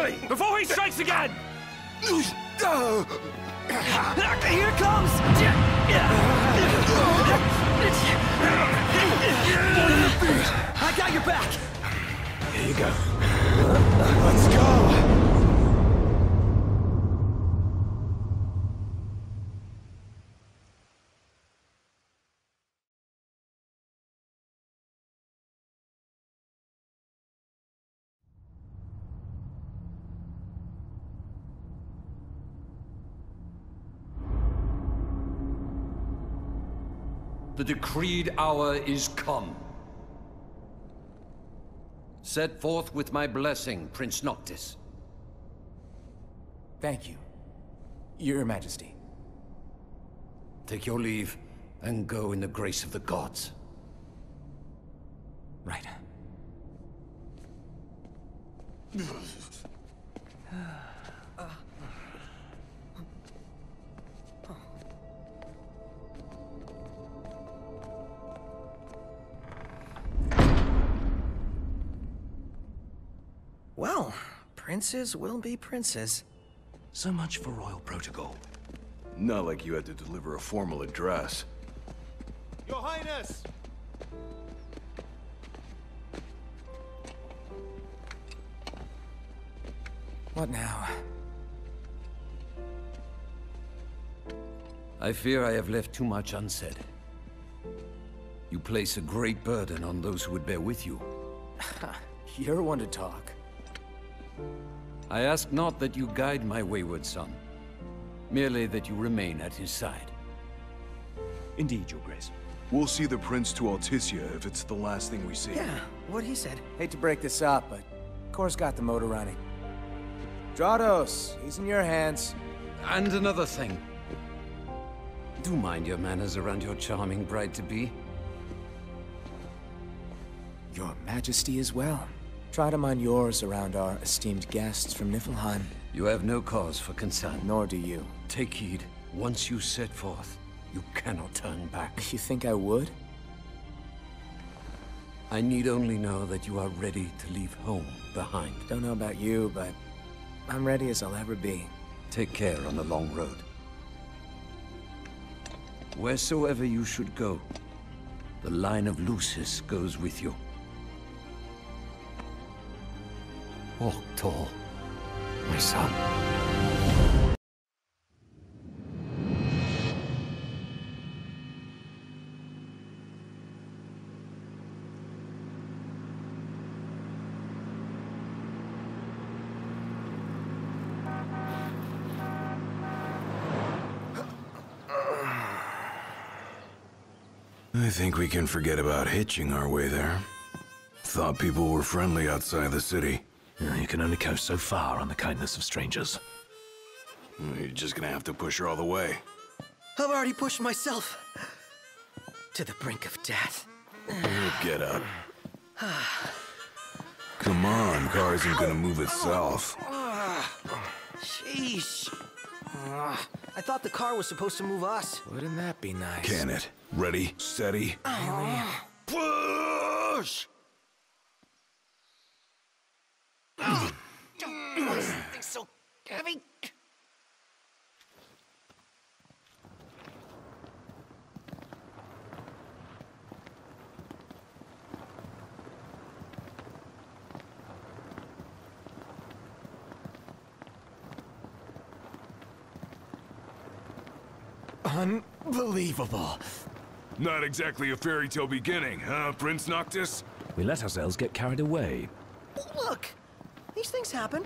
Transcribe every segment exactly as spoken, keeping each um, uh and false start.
Quickly, before he strikes again! Here it comes! I got your back! Here you go. Let's go! The decreed hour is come. Set forth with my blessing, Prince Noctis. Thank you, Your Majesty. Take your leave, and go in the grace of the gods. Right. Well, princes will be princes. So much for royal protocol. Not like you had to deliver a formal address. Your Highness! What now? I fear I have left too much unsaid. You place a great burden on those who would bear with you. You're one to talk. I ask not that you guide my wayward son, merely that you remain at his side. Indeed, Your Grace. We'll see the Prince to Alticia if it's the last thing we see. Yeah, what he said. Hate to break this up, but Kor's got the motor running. Drados, he's in your hands. And another thing. Do mind your manners around your charming bride-to-be. Your Majesty as well. Try to mind yours around our esteemed guests from Niflheim. You have no cause for concern. Nor do you. Take heed. Once you set forth, you cannot turn back. You think I would? I need only know that you are ready to leave home behind. Don't know about you, but I'm ready as I'll ever be. Take care on the long road. Wheresoever you should go, the line of Lucis goes with you. Walk tall, my son. I think we can forget about hitching our way there. Thought people were friendly outside the city. Yeah, you can only go so far on the kindness of strangers. You're just gonna have to push her all the way. I've already pushed myself to the brink of death. Get up. Come on, car isn't gonna move itself. Sheesh. I thought the car was supposed to move us. Wouldn't that be nice? Can it? Ready, steady. Push! Why is this thing so heavy? Unbelievable. Not exactly a fairy tale beginning, huh, Prince Noctis? We let ourselves get carried away. Look, these things happen.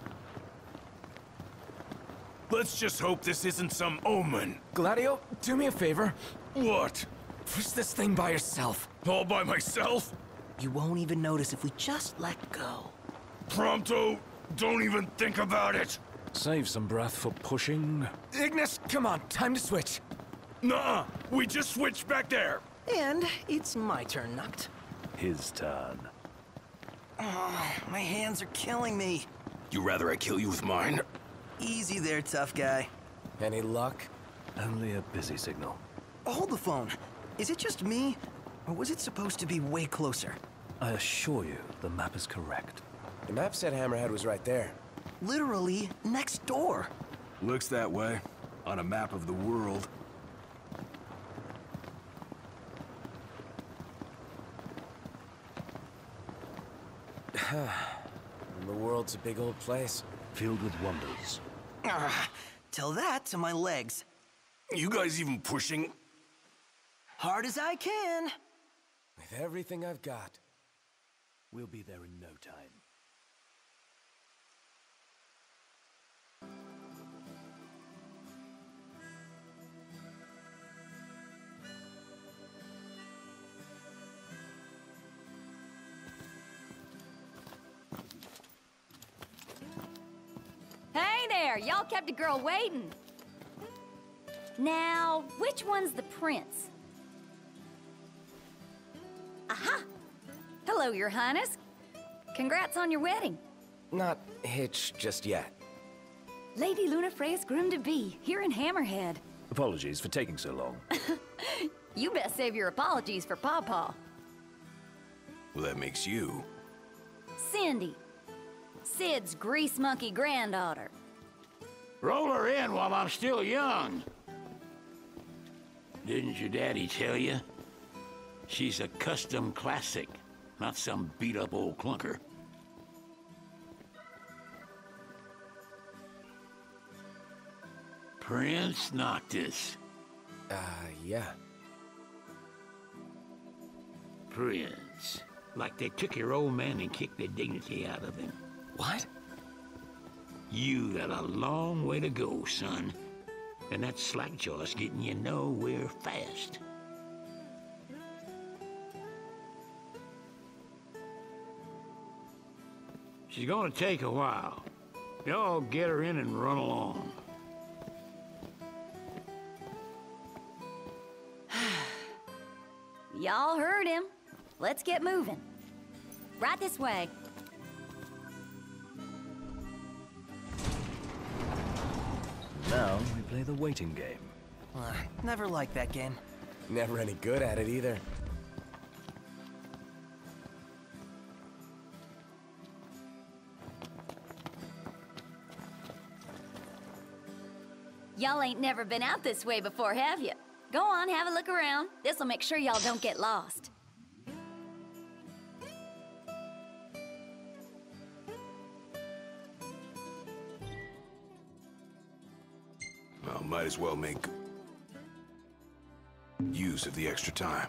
Let's just hope this isn't some omen. Gladio, do me a favor. What? Push this thing by yourself. All by myself? You won't even notice if we just let go. Prompto, don't even think about it. Save some breath for pushing. Ignis, come on, time to switch. Nuh-uh, we just switched back there. And it's my turn, Noct. His turn. Oh, my hands are killing me. You rather I kill you with mine? Easy there, tough guy. Any luck? Only a busy signal. Hold the phone. Is it just me? Or was it supposed to be way closer? I assure you, the map is correct. The map said Hammerhead was right there. literally next door. Looks that way, on a map of the world. And the world's a big old place. Filled with wonders. Ah, tell that to my legs. You guys even pushing? Hard as I can. With everything I've got. We'll be there in no time. Hey there, y'all kept a girl waiting. Now, which one's the prince? Aha! Hello, Your Highness. Congrats on your wedding. Not hitched just yet. Lady Lunafreya's groom-to-be, here in Hammerhead. Apologies for taking so long. You best save your apologies for Pawpaw. Well, that makes you. Cindy. Sid's grease monkey granddaughter. Roll her in while I'm still young. Didn't your daddy tell you? She's a custom classic, not some beat-up old clunker. Prince Noctis. Uh, yeah. Prince. Like they took your old man and kicked the dignity out of him. What? You got a long way to go, son. And that slackjaw's getting you nowhere fast. She's gonna take a while. Y'all get her in and run along. Y'all heard him. Let's get moving. Right this way. Now we play the waiting game. Uh, never liked that game. Never any good at it either. Y'all ain't never been out this way before, have you? Go on, have a look around. This'll make sure y'all don't get lost. Well, might as well make use of the extra time.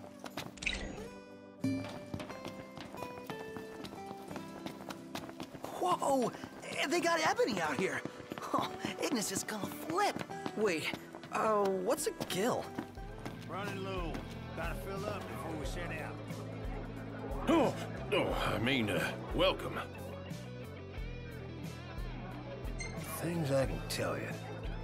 Whoa! They got Ebony out here. Oh, Ignis is gonna flip. Wait, uh, what's a gill? Running low. Gotta fill up before we set out. Oh, oh, I mean, uh, welcome. Things I can tell you.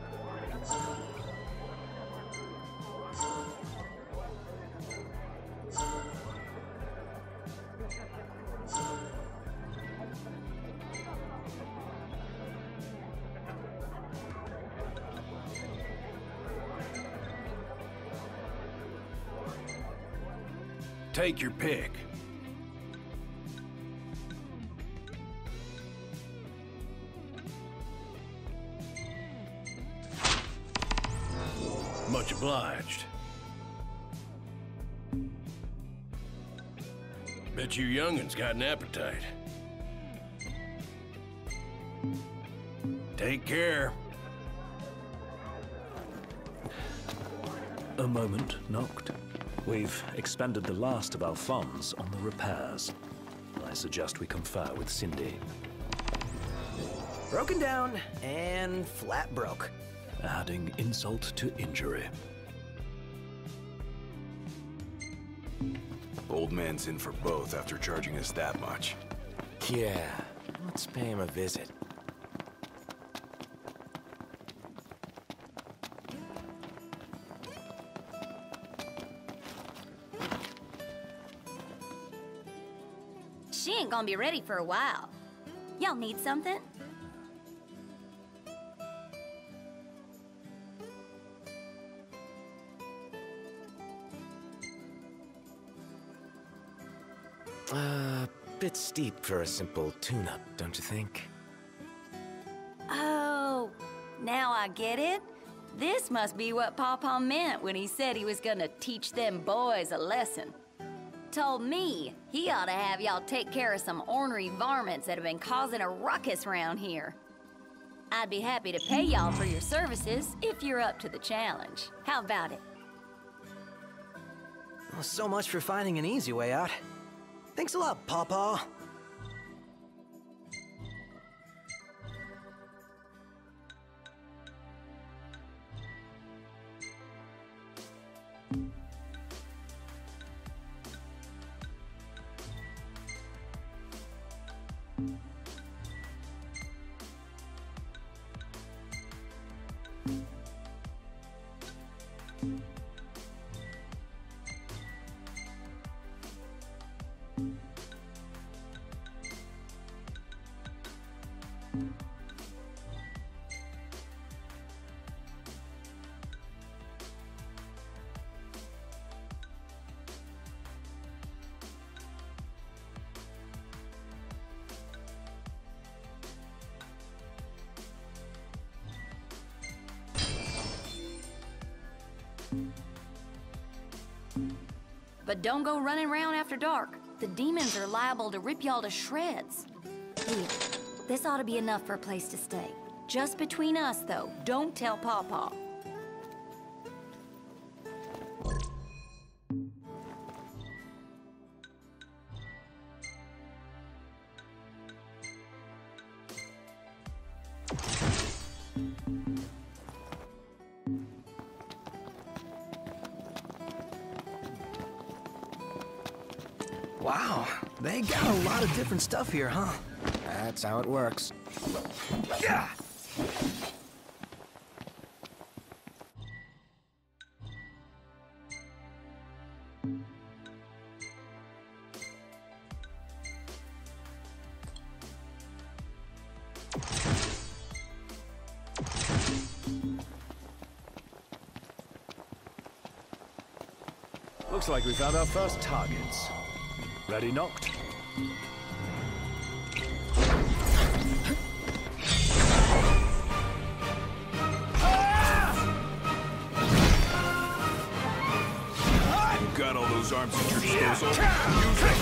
Take your pick. Much obliged. Bet you young'uns got an appetite. Take care. A moment knocked. We've expended the last of our funds on the repairs. I suggest we confer with Cindy. Broken down and flat broke. Adding insult to injury. Old man's in for both after charging us that much. Yeah, let's pay him a visit. She ain't gonna be ready for a while. Y'all need something? Uh, bit steep for a simple tune-up, don't you think? Now I get it. This must be what Pawpaw meant when he said he was gonna teach them boys a lesson. Told me he ought to have y'all take care of some ornery varmints that have been causing a ruckus around here. I'd be happy to pay y'all for your services if you're up to the challenge. How about it? Well, so much for finding an easy way out. Thanks a lot, Pawpaw. But don't go running around after dark. The demons are liable to rip y'all to shreds. Here, this ought to be enough for a place to stay. Just between us, though. Don't tell Pawpaw. Wow, they got a lot of different stuff here, huh? That's how it works. Yeah. Looks like we found our first targets. Ready, knocked? You've got all those arms at your disposal. Use them.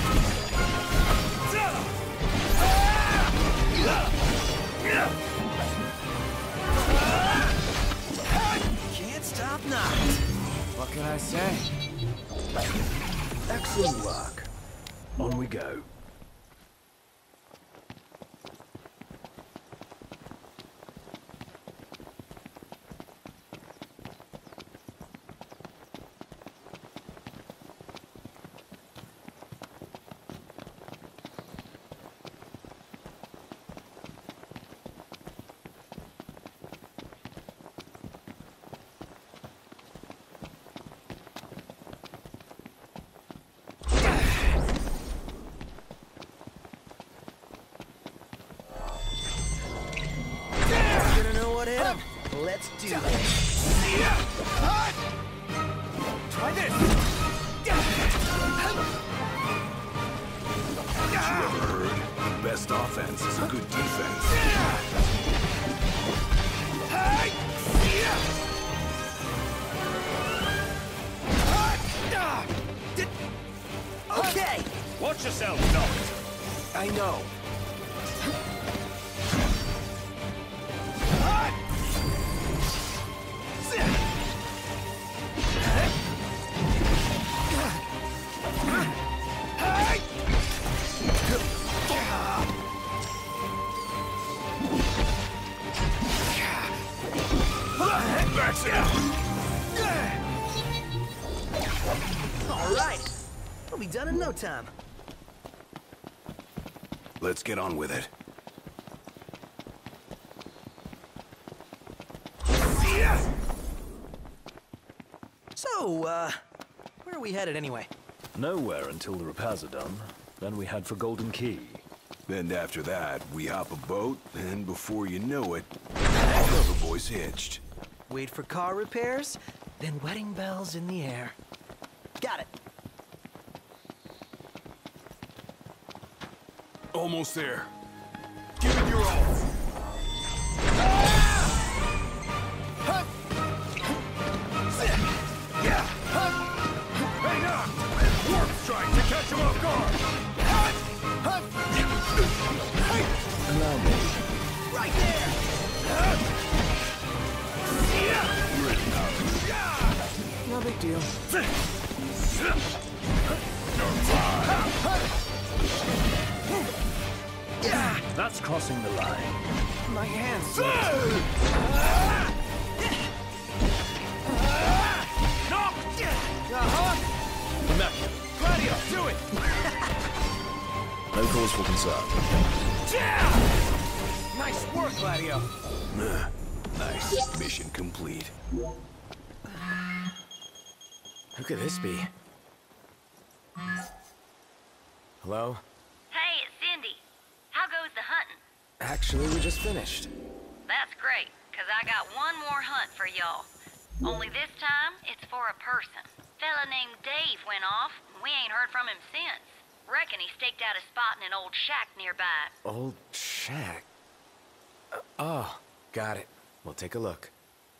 Can't stop now. What can I say? Excellent work. On we go. Let's do this. Try this. Haven't you ever heard? The best offense is a good defense. Okay. Watch yourself, Noct. I know. All right. We'll be done in no time. Let's get on with it. So, uh, where are we headed anyway? Nowhere until the repairs are done. Then we head for Golden Key. And after that, we hop a boat, and before you know it, all the boys hitched. Wait for car repairs, then wedding bells in the air. Got it. Almost there. Give it your all. big deal. That's crossing the line. My hands. Gladio, do it! No cause for concern. Nice work, Gladio. Nice. Mission complete. Who could this be? Hello? Hey, it's Cindy. How goes the hunting? Actually, we just finished. That's great, because I got one more hunt for y'all. Only this time, it's for a person. Fella named Dave went off, and we ain't heard from him since. Reckon he staked out a spot in an old shack nearby. Old shack? Uh, oh, got it. We'll take a look.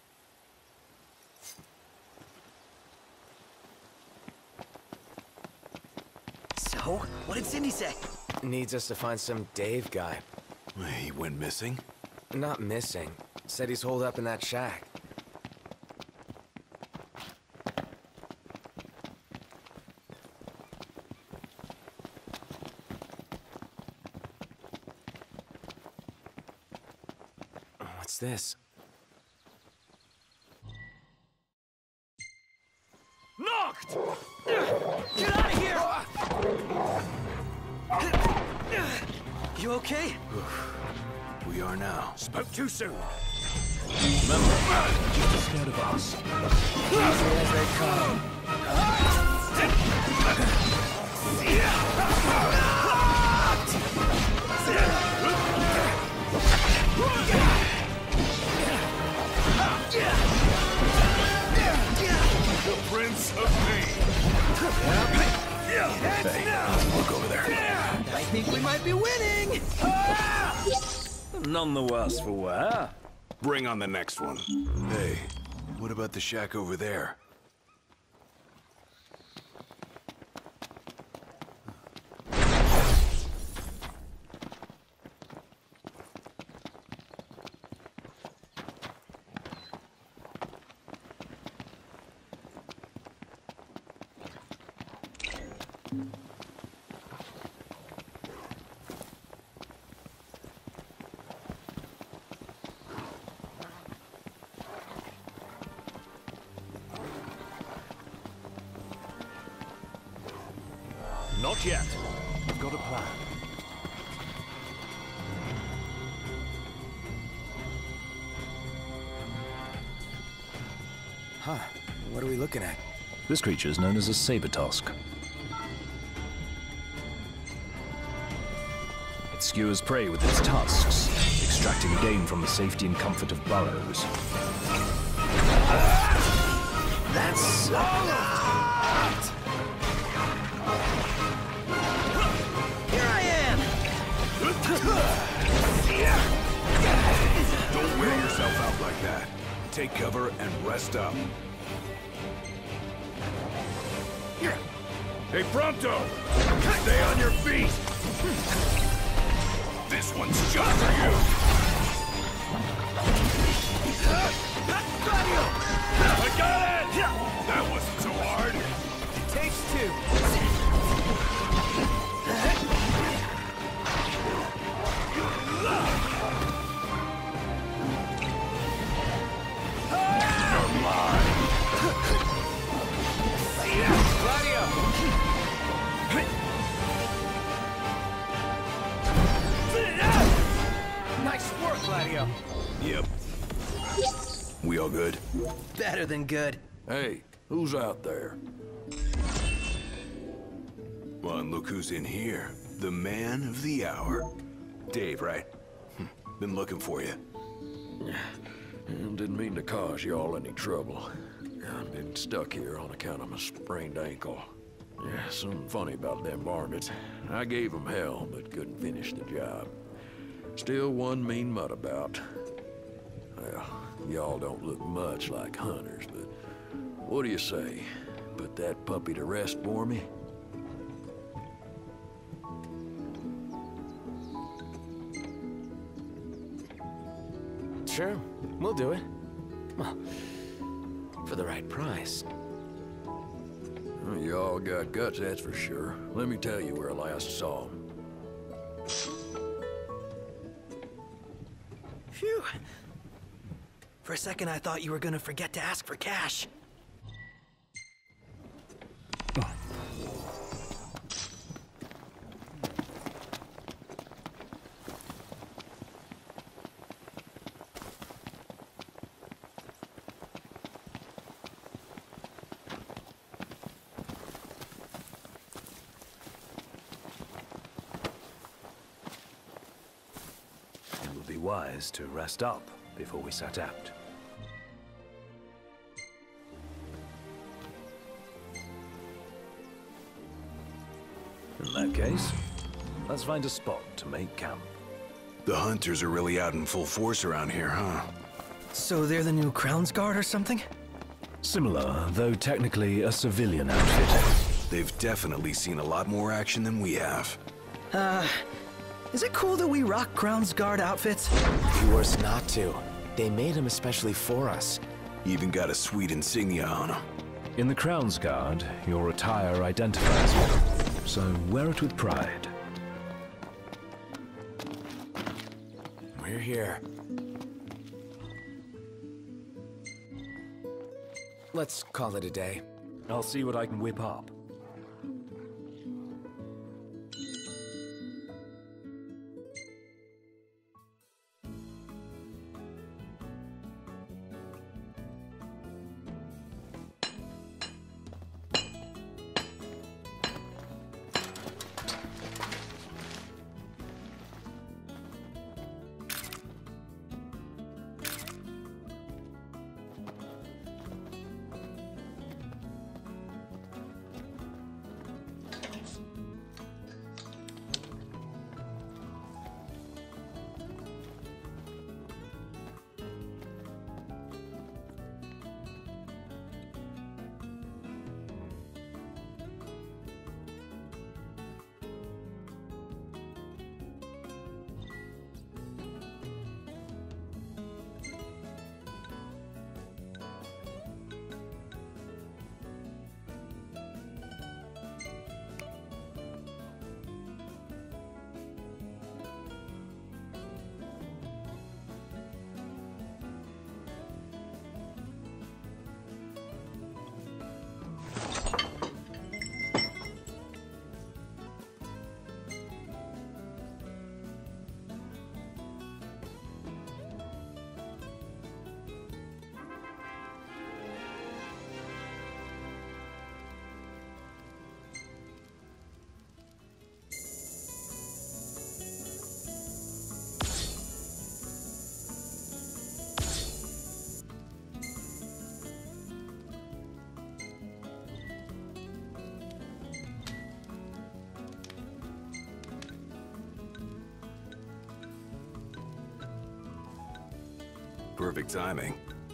So, what did Cindy say? Needs us to find some Dave guy. He went missing? Not missing. Said he's holed up in that shack. What's this? Knocked! Get out of here! You okay? We are now. Spoke too soon. Remember, just scared of us. Easy as they come. The Prince of Pain. Hey, look over there. I think we might be winning! None the worse for wear. Bring on the next one. Hey, what about the shack over there? Not yet. I've got a plan. Huh. What are we looking at? This creature is known as a saber-tusk. It skewers prey with its tusks, extracting game from the safety and comfort of burrows. That's... Here I am! Don't wear yourself out like that. Take cover and rest up. Hey, Pronto! Stay on your feet! This one's just for you! I got it! That wasn't so hard. It takes two. Nice work, Gladio. Yep. We all good? Better than good. Hey, who's out there? Well, and look who's in here. The man of the hour. Dave, right? Hm, been looking for you. Didn't mean to cause y'all any trouble. I've been stuck here on account of my sprained ankle. Yeah, something funny about them varmints. I gave them hell, but couldn't finish the job. Still one mean mutt about. Well, y'all don't look much like hunters, but what do you say? Put that puppy to rest for me? Sure, we'll do it. Well, for the right price. Well, you all got guts, that's for sure. Let me tell you where I last saw him. Phew. For a second, I thought you were gonna forget to ask for cash. It would be wise to rest up before we set out. In that case, let's find a spot to make camp. The hunters are really out in full force around here, huh? So they're the new Crown's Guard or something? Similar, though technically a civilian outfit. They've definitely seen a lot more action than we have. Uh, is it cool that we rock Crown's Guard outfits? Be worse not to. They made them especially for us. Even got a sweet insignia on them. In the Crown's Guard, your attire identifies you, so wear it with pride. We're here. Let's call it a day. I'll see what I can whip up. Perfect timing.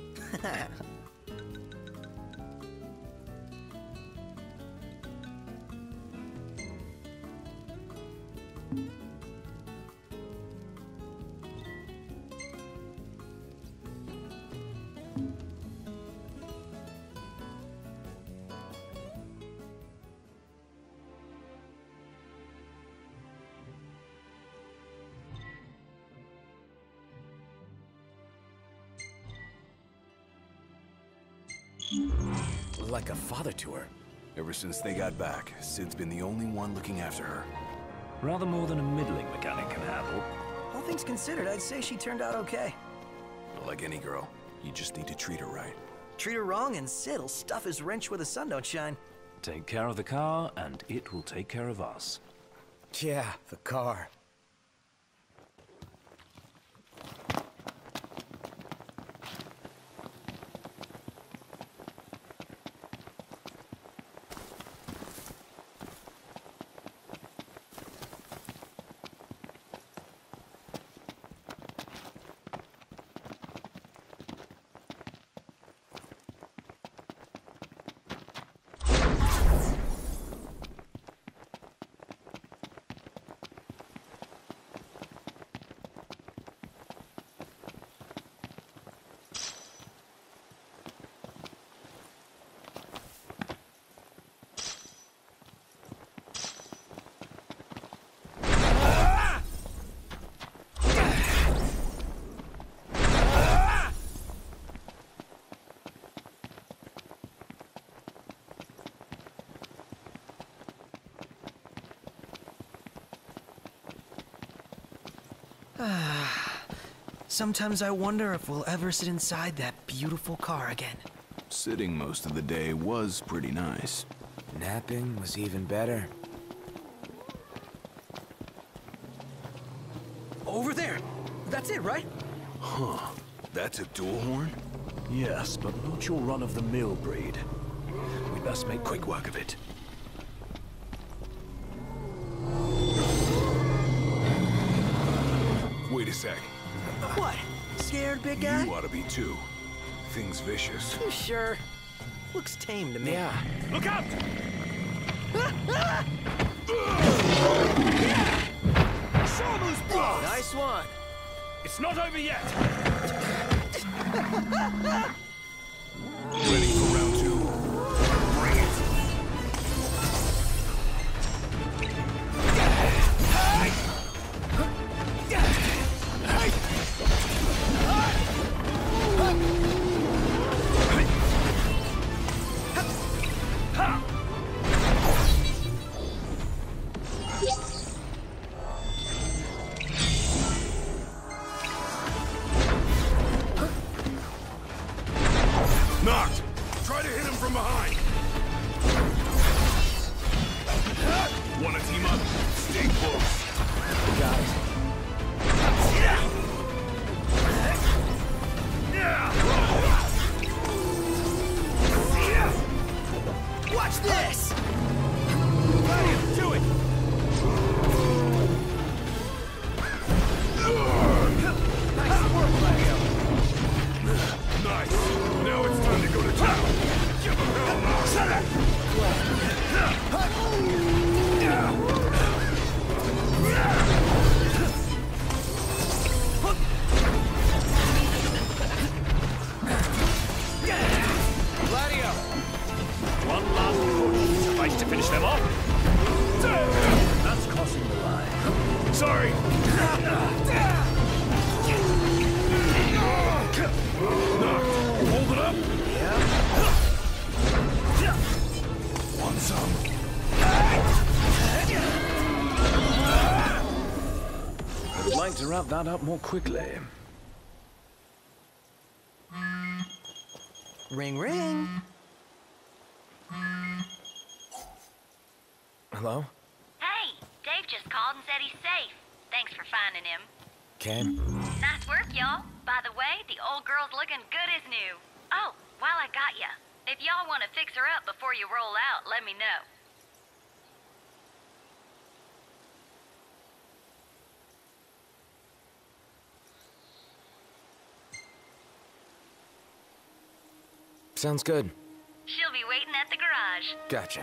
Like a father to her. Ever since they got back, Sid's been the only one looking after her. Rather more than a middling mechanic can handle. All things considered, I'd say she turned out okay. Like any girl, you just need to treat her right. Treat her wrong and Sid'll stuff his wrench where the sun don't shine. Take care of the car, and it will take care of us. Yeah, the car. Sometimes I wonder if we'll ever sit inside that beautiful car again. Sitting most of the day was pretty nice. Napping was even better. Over there! That's it, right? Huh. That's a dual horn? Yes, but not your run-of-the-mill breed. We best make quick work of it. Wait a sec. What? Scared, big guy? You ought to be too. Thing's vicious. You sure? Looks tame to me. Yeah. Look out! Shamu's blast! Nice one. It's not over yet! Ready for round two? Bring it! Knocked! Try to hit him from behind! Wanna team up? Stay close. Got it. Watch this! Do it! Nice. Now it's time to go to town. Give him hell now. Shut up! Gladio! One last push. Suffice to finish them off. That's crossing the line. Sorry! Knocked. Hold it up. Want some? I would like to wrap that up more quickly. Ring, ring. Hello? Hey, Dave just called and said he's safe. Thanks for finding him. Okay. Nice work, y'all. By the way, the old girl's looking good as new. Oh, while I got ya, if y'all want to fix her up before you roll out, let me know. Sounds good. She'll be waiting at the garage. Gotcha.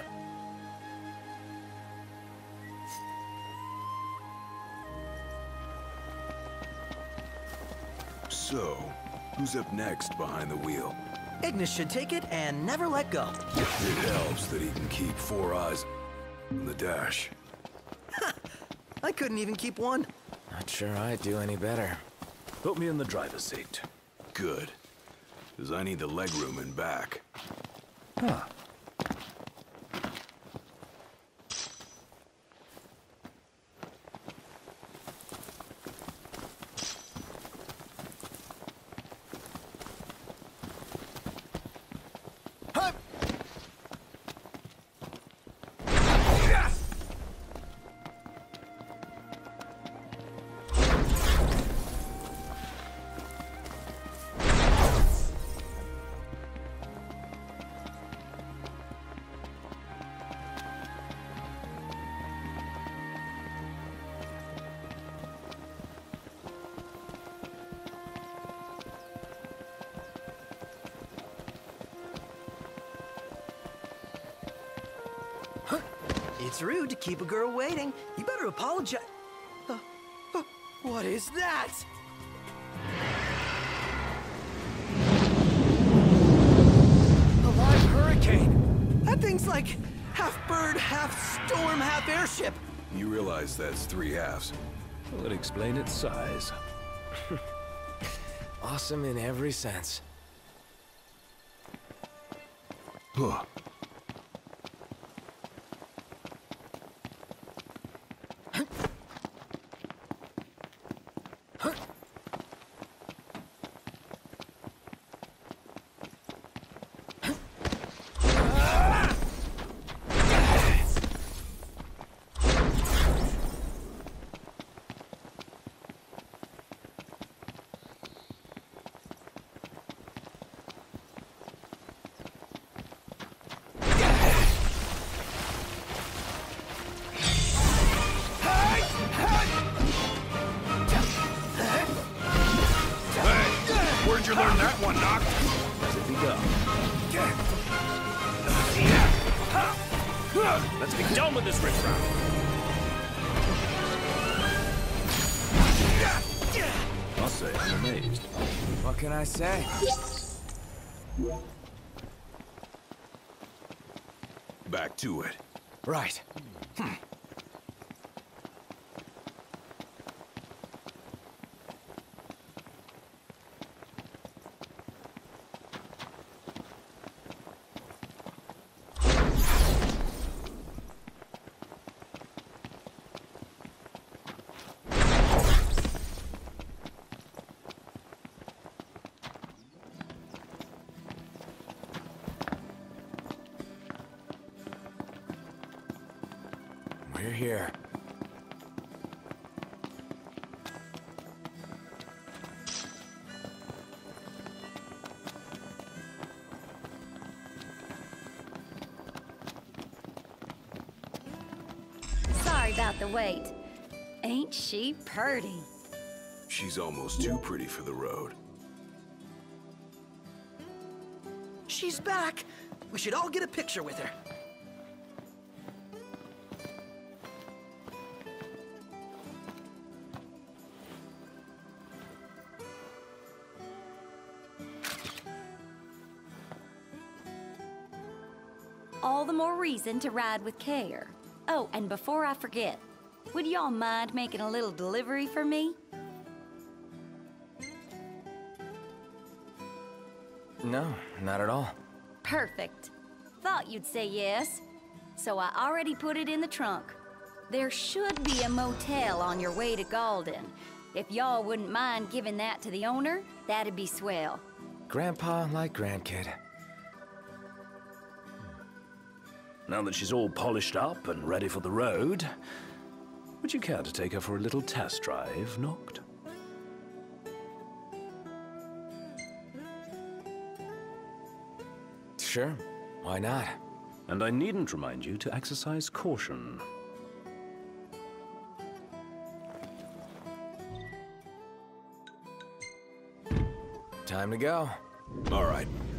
So, who's up next behind the wheel? Ignis should take it and never let go. It helps that he can keep four eyes on the dash. I couldn't even keep one. Not sure I'd do any better. Put me in the driver's seat. Good. Because I need the legroom in back. Huh. It's rude to keep a girl waiting. You better apologize. Uh, uh, what is that? A live hurricane. That thing's like half bird, half storm, half airship. You realize that's three halves. Will it explain its size? Awesome in every sense. Huh. you learn that one, Noct? To be done. Let's be done with this riffraff. Must say, I'm amazed. What can I say? Back to it. Right. Hmm. We're here. Sorry about the wait. Ain't she purty? She's almost too pretty for the road. She's back. We should all get a picture with her. All the more reason to ride with care. Oh, and before I forget, would y'all mind making a little delivery for me? No, not at all. Perfect. Thought you'd say yes. So I already put it in the trunk. There should be a motel on your way to Galden. If y'all wouldn't mind giving that to the owner, that'd be swell. Grandpa like grandkid. Now that she's all polished up and ready for the road, would you care to take her for a little test drive, Noct? Sure, why not? And I needn't remind you to exercise caution. Time to go. All right,